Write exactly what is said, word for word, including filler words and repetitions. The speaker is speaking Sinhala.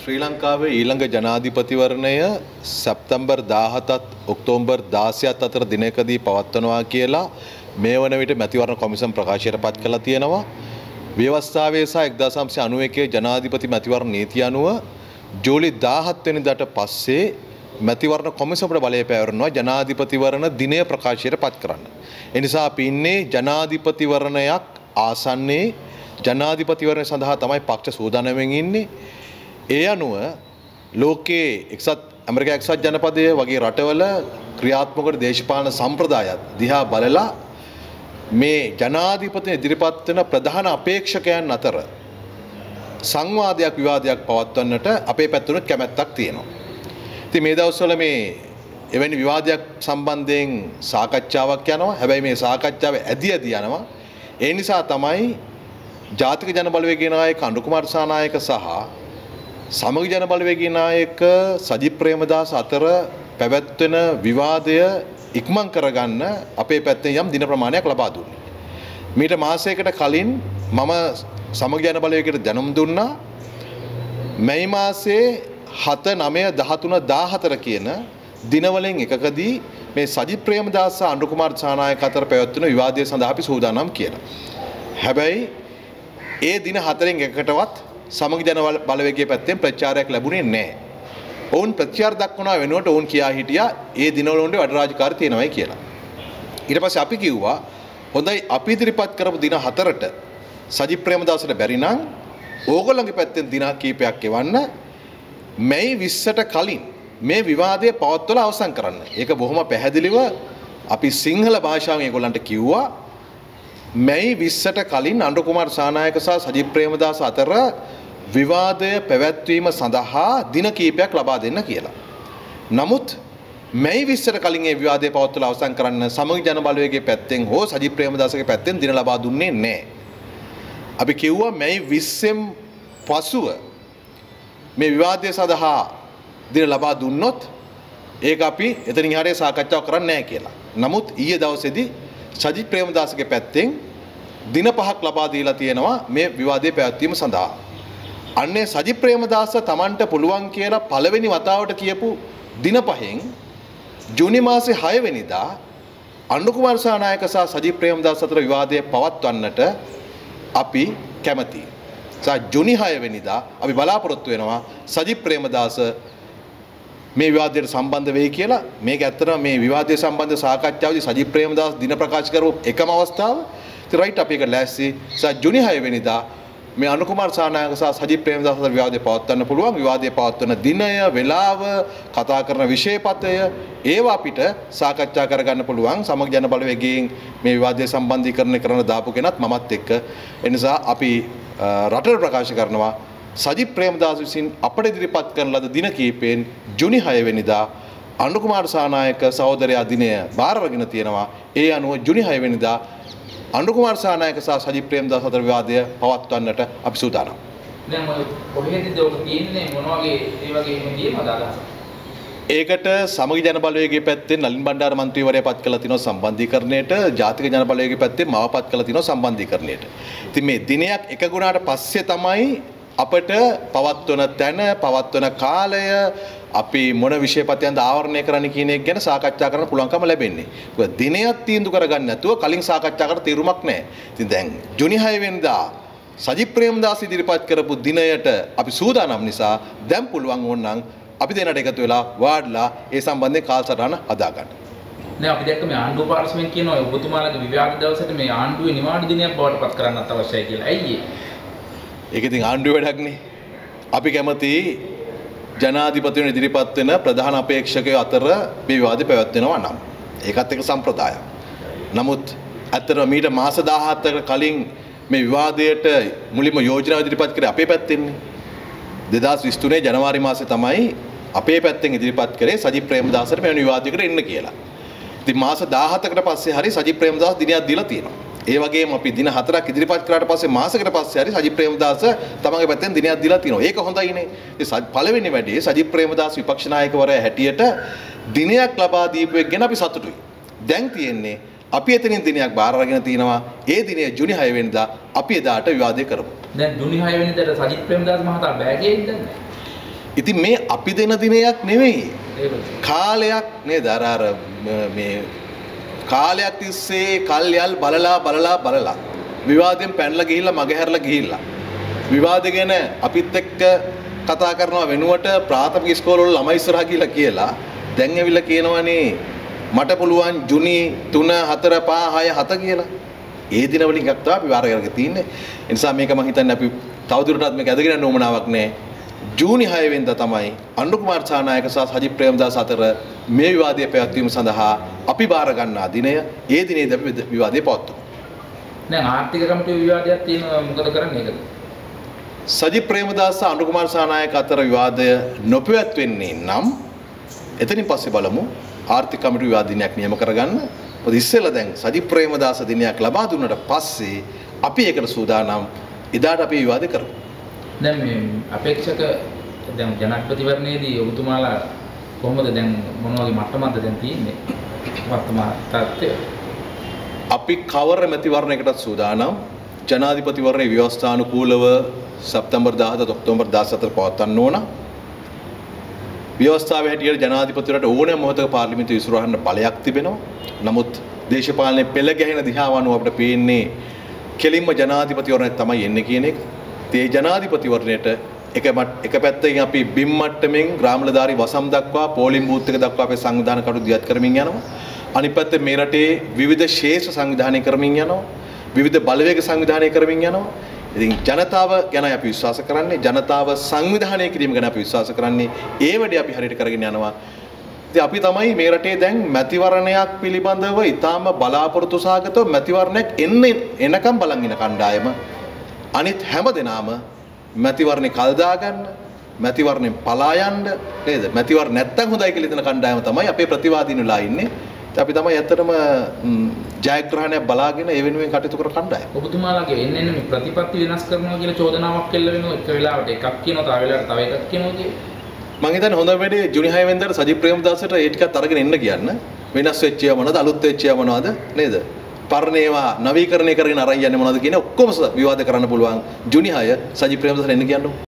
ශ්‍රී ලංකාවේ ඊළඟ ජනාධිපතිවරණය සැප්තැම්බර් දාහතත් ඔක්තෝබර් දාසයත් අතර දිනකදී පවත්වනවා කියලා මේ වන විට මැතිවරණ කොමිසම් ප්‍රකාශයට පත් කළා තියෙනවා. ව්‍යවස්ථාවේ සහ එක්දාස් නවසිය අනූ එකේ ජනාධිපති මැතිවරණ නීතිය අනුව ජූලි දාහත් වෙනිදාට පස්සේ මැතිවරණ කොමිසමට බලය පැවරෙනවා ජනාධිපතිවරණ දිනය ප්‍රකාශයට පත් කරන්න. ඒ නිසා අපි ඉන්නේ ජනාධිපතිවරණයක් ආසන්නයේ ජනාධිපතිවරණය සඳහා තමයි පක්ෂ සූදානම්ෙන් ඉන්නේ. ඒ අනුව ලෝකයේ එක්සත් ඇමරිකා එක්සත් ජනපදය වගේ රටවල ක්‍රියාත්මක දේශපාලන සම්ප්‍රදායත් දිහා බලලා මේ ජනාධිපති ඉදිරිපත් වෙන ප්‍රධාන අපේක්ෂකයන් අතර සංවාදයක් විවාදයක් පවත්වන්නට අපේ පැත්තෙනුත් කැමැත්තක් තියෙනවා. ඉතින් මේ දවස්වල මේ එවැනි විවාදයක් සම්බන්ධයෙන් සාකච්ඡාවක් යනවා. හැබැයි මේ සාකච්ඡාව ඇදී ඇදී යනවා. ඒ නිසා තමයි ජාතික ජන බලවේගයේ නායක අනුර කුමාර දිසානායක සහ සමගි ජන බලවේගයේ නායක සජිත් ප්‍රේමදාස අතර පැවැත්වෙන විවාදය ඉක්මන් කරගන්න අපේ පැත්තෙන් යම් දින ප්‍රමාණයක් ලබා දුන්නේ. මීට මාසයකට කලින් මම සමගි ජන බලවේගයට දැනුම් දුන්නා මැයි මාසයේ හත නවය දහතුන දාහතර කියන දිනවලින් එකකදී මේ සජිත් ප්‍රේමදාස සහ අනුර කුමාර දිසානායක අතර පැවැත්වෙන විවාදය සඳහා අපි සූදානම් කියලා. හැබැයි ඒ දින හතරෙන් එකකටවත් සමගි ජන බලවේගයේ පැත්තෙන් ප්‍රචාරයක් ලැබුණේ නැහැ. ඔවුන් ප්‍රචාර දක්වනවා වෙනුවට ඔවුන් කියා හිටියා ඒ දිනවල උන්ගේ වැඩ රාජකාරී තියෙනවායි කියලා. ඊට පස්සේ අපි කිව්වා හොඳයි අපි ඉදිරිපත් කරපු දින හතරට සජිත් ප්‍රේමදාසට බැරි නම් ඕගොල්ලන්ගේ පැත්තෙන් දින කීපයක් එවන්න මැයි විස්සට කලින් මේ විවාදය පවත්වලා අවසන් කරන්න. ඒක බොහොම පැහැදිලිව අපි සිංහල භාෂාවෙන් ඒගොල්ලන්ට කිව්වා මැයි විස්සට කලින් අනුර කුමාර දිසානායක සහ සජිත් ප්‍රේමදාස අතර විවාදය පැවැත්වීම සඳහා දින කීපයක් ලබා දෙන්න කියලා. නමුත් මැයි විස්සට කලින් ඒ විවාදය පවත්වලා අවසන් කරන්න සමගි ජන බලවේගයේ පැත්තෙන් හෝ සජිත් ප්‍රේමදාසගේ පැත්තෙන් දින ලබා දුන්නේ නැහැ. අපි කිව්වා මැයි විස්සෙන් පසුව මේ විවාදය සඳහා දින ලබා දුන්නොත් ඒක අපි එතනින් හරිය සාකච්ඡාවක් කරන්නේ නැහැ කියලා. නමුත් ඊයේ දවසේදී සජිත් ප්‍රේමදාසගේ පැත්තෙන් දින පහක් ලබා දීලා තියෙනවා මේ විවාදයේ පැවැත්වීම සඳහා. අන්නේ සජිත් ප්‍රේමදාස Tamanට පුළුවන් කියලා පළවෙනි වතාවට කියපු දින පහෙන් ජූනි මාසේ හය වෙනිදා අනුර කුමාර දිසානායක සහ සජිත් ප්‍රේමදාස අතර විවාදය පවත්වන්නට අපි කැමැතියි. සා ජූනි හය වෙනිදා අපි බලාපොරොත්තු වෙනවා සජිත් ප්‍රේමදාස මේ විවාදයට සම්බන්ධ වෙයි කියලා. මේක ඇත්තටම මේ විවාදය සම්බන්ධ සාකච්ඡාවේදී සජිත් ප්‍රේමදාස දින ප්‍රකාශ කරපු එකම අවස්ථාව. ඉතින් රයිට් අපි ඒක ලෑස්ති. සා ජූනි හය වෙනිදා මේ අනුර කුමාර දිසානායක සහ සජිත් ප්‍රේමදාස අතර විවාදය පවත්වන්න පුළුවන්. විවාදය පවත්වන දිනය, වේලාව, කතා කරන විෂයපතය ඒවා අපිට සාකච්ඡා කරගන්න පුළුවන්. සමග ජන බලවේගයෙන් මේ විවාදය සම්බන්ධීකරණය කරන දාපු කෙනත් මමත් එක්ක. ඒ නිසා අපි රටට ප්‍රකාශ කරනවා සජිත් ප්‍රේමදාස විසින් අපට ඉදිරිපත් කරන ලද දින කීපෙන් ජූනි හය වෙනිදා අනුර කුමාර දිසානායක සහෝදරයා දිනය බාර අරගෙන තියෙනවා. ඒ අනුව ජූනි හය වෙනිදා අනුර කුමාර දිසානායක සහ සජිත් ප්‍රේමදාස අතර විවාදය පවත්වන්නට අපි සූදානම්. දැන් ඔය කොහෙදද ඔක තියෙන්නේ මොන වගේ ඒ වගේ එහෙම තියෙනවද අදහස? ඒකට සමගි ජන බලවේගයේ පැත්තෙන් නලින් බණ්ඩාර මන්ත්‍රීවරයා පත් කළා තිනවා සම්බන්ධීකරණයට, ජාතික ජන බලවේගයේ පැත්තෙන් මාව පත් කළා තිනවා සම්බන්ධීකරණයට. ඉතින් මේ දිනයක් එකගුණාට පස්සේ තමයි අපට පවත්වන තැන, පවත්වන කාලය, අපි මොන විෂයපතයන්ද ආවරණය කරන්න කියන එක ගැන සාකච්ඡා කරන්න පුළුවන්කම ලැබෙන්නේ. මොකද දිනයක් තීන්දුව කරගන්න නැතුව කලින් සාකච්ඡා කරලා තීරුමක් නැහැ. ඉතින් දැන් ජූනි හය වෙනිදා සජිත් ප්‍රේමදාස ඉදිරිපත් කරපු දිනයට අපි සූදානම් නිසා දැන් පුළුවන් ඕනනම් අපි දෙන්නට එකතු වෙලා වාඩිලා ඒ සම්බන්ධයෙන් කාලසටහන හදාගන්න. දැන් අපි දැක්ක මේ ආණ්ඩුව පාර්ශ්වයෙන් කියනවා ඔබතුමාලගේ විවාද දවසට මේ ආණ්ඩුවේ නිවාඩු දිනයක් බවට පත් කරන්නත් අවශ්‍යයි කියලා. ඇයි ඒ? ඒක ඉතින් ආණ්ඩුවේ වැඩක්නේ. අපි කැමති ජනාධිපතිවරුන් ඉදිරිපත් වෙන ප්‍රධාන අපේක්ෂකයෝ අතර මේ විවාදය පැවැත්වෙනවා නම්. ඒකත් එක සම්ප්‍රදායක්. නමුත් අතර මීට මාස දහහතකට කලින් මේ විවාදයට මුලින්ම යෝජනා ඉදිරිපත් කරේ අපේ පැත්තෙන්නේ. දෙදාස් විසිතුනේ ජනවාරි මාසේ තමයි අපේ පැත්තෙන් ඉදිරිපත් කරේ සජිත් ප්‍රේමදාසට මේ විවාදයකට එන්න කියලා. ඉතින් මාස දහහතකට පස්සේ හරි සජිත් ප්‍රේමදාස දිනයක් දීලා තියෙනවා. ඒ වගේම අපි දින හතරක් ඉදිරිපත් කරාට පස්සේ මාසයකට පස්සේ හරි සජිත් ප්‍රේමදාස තමන්ගේ පැත්තෙන් දිනයක් දීලා තියෙනවා. ඒක හොඳයිනේ. ඒ පළවෙනි වැඩේ සජිත් ප්‍රේමදාස විපක්ෂ නායකවරයා හැටියට දිනයක් ලබා දීපු එක ගැන අපි සතුටුයි. දැන් තියෙන්නේ අපි එතනින් දිනයක් බාර අරගෙන තිනවා. ඒ දිනේ ජූනි හය වෙනිදා අපි එදාට විවාදය කරමු. දැන් ජූනි හය වෙනිදාට සජිත් ප්‍රේමදාස මහතා බෑ කියයිද? ඉතින් මේ අපි දෙන දිනයක් නෙවෙයි. කාලයක් නේද අර අර මේ කාලයක් තිස්සේ කල්යල් බලලා බලලා බලලා විවාදයෙන් පැනලා ගිහිල්ලා මගහැරලා ගිහිල්ලා විවාද ගැන අපිත් එක්ක කතා කරනවා වෙනුවට ප්‍රාථමික ඉස්කෝලවල ළමයි ඉස්සරහා ගිහිල්ලා කියලා දැන් ඇවිල්ලා කියනවනේ මට පුළුවන් ජුනි තුන හතර පහ හය හත කියලා. ඒ දිනවලින් එකක් තමයි අපි වාර කරගෙන තින්නේ. ඒ නිසා මේක මම හිතන්නේ අපි තවදුරටත් මේක ඇදගෙන යන්න ඕමනාවක් නැහැ. ජූනි හය වෙනිදා තමයි අනුර කුමාර සානායක සහ සජිත් ප්‍රේමදාස අතර මේ විවාදය පැවැත්වීම සඳහා අපි බාර ගන්නා දිනය. ඒ දිනේදී අපි විවාදය පවත්වමු. දැන් ආර්ථික කමිටුවේ විවාදයක් තියෙනවා මොකද කරන්නේ ඒකද? සජිත් ප්‍රේමදාස සහ අනුර කුමාර සානායක අතර විවාදය නොපැවැත්වෙන්නේ නම් එතනින් පස්සේ බලමු ආර්ථික කමිටුව විවාද දිනයක් නියම කරගන්න. මොකද ඉස්සෙල්ලා දැන් සජිත් ප්‍රේමදාස දිනයක් ලබා දුන්නට පස්සේ අපි ඒකට සූදානම්. එදාට අපි විවාදේ කරමු. දැන් මේ අපේක්ෂක දැන් ජනාධිපතිවරණයේදී ඔබතුමාලා කොහොමද දැන් මොන වගේ මට්ටමක්ද දැන් තියෙන්නේ වර්තමාන තත්ත්වය? අපි කවර මැතිවරණයකටත් සූදානම්. ජනාධිපතිවරණයේ ව්‍යවස්ථානුකූලව සැප්තැම්බර් දාහත ඔක්තෝබර් දාසතර පවත්වන්න ඕන. ව්‍යවස්ථාවේ හැටියට ජනාධිපතිවරට ඕනෑම මොහොතක පාර්ලිමේන්තුව ඉස්සරහන්න බලයක් තිබෙනවා. නමුත් දේශපාලනයේ පෙළ ගැහෙන දිහාව අනුව අපිට පේන්නේ කෙලින්ම ජනාධිපතිවරණය තමයි එන්නේ කියන එක. ඒ ජනාධිපතිවරණයට එක එක පැත්තකින් අපි බිම් මට්ටමින් ග්‍රාමලධාරී වසම් දක්වා පෝලිං බූත් එක දක්වා අපේ සංවිධාන කටයුතු දියත් කරමින් යනවා. අනිත් පැත්තේ මේ රටේ විවිධ ශේෂ්ත්‍ර සංවිධානය කරමින් යනවා. විවිධ බලවේග සංවිධානය කරමින් යනවා. ඉතින් ජනතාව ගැන අපි විශ්වාස කරන්නේ, ජනතාව සංවිධානය කිරීම ගැන අපි විශ්වාස කරන්නේ. ඒ වැඩේ අපි හරියට කරගෙන යනවා. ඉතින් අපි තමයි මේ රටේ දැන් මැතිවරණයක් පිළිබඳව ඊටාම බලාපොරොත්තු සහගතව මැතිවරණයක් එන්නේ එනකම් බලන් ඉන කණ්ඩායම. අනිත් හැම දෙනාම මැතිවරණේ කල් දාගන්න, මැතිවරණයෙන් පලා යන්න නේද? මැතිවරණ නැත්තම් හොඳයි කියලා හිතන කණ්ඩායම තමයි අපේ ප්‍රතිවාදීනුලා ඉන්නේ. අපි තමයි ඇත්තටම ජයග්‍රහණයක් බලාගෙන ඒ වෙනුවෙන් කටයුතු කර කණ්ඩායම. ඔබතුමාලාගේ එන්න එන්න මේ ප්‍රතිපත්ති වෙනස් කරනවා කියලා චෝදනාවක් එල්ල වෙනවා. එක වෙලාවට එකක් කියනවා, තව වෙලාවට තව එකක් කියනවා කියේ. මම හිතන්නේ හොඳ වැඩේ ජුනි හය වෙනිදාට සජිත් ප්‍රේමදාසට ඒ ටිකත් අරගෙන එන්න කියන්න. වෙනස් වෙච්ච ඒවා මොනවද, අලුත් වෙච්ච ඒවා මොනවද නේද? පරණ ඒවා නවීකරණය කරගෙන අරන් යන්නේ මොනවද කියන ඔක්කොම විවාද කරන්න පුළුවන්. ජුනි හය සජිත් ප්‍රේමදාසට එන්න කියන්න.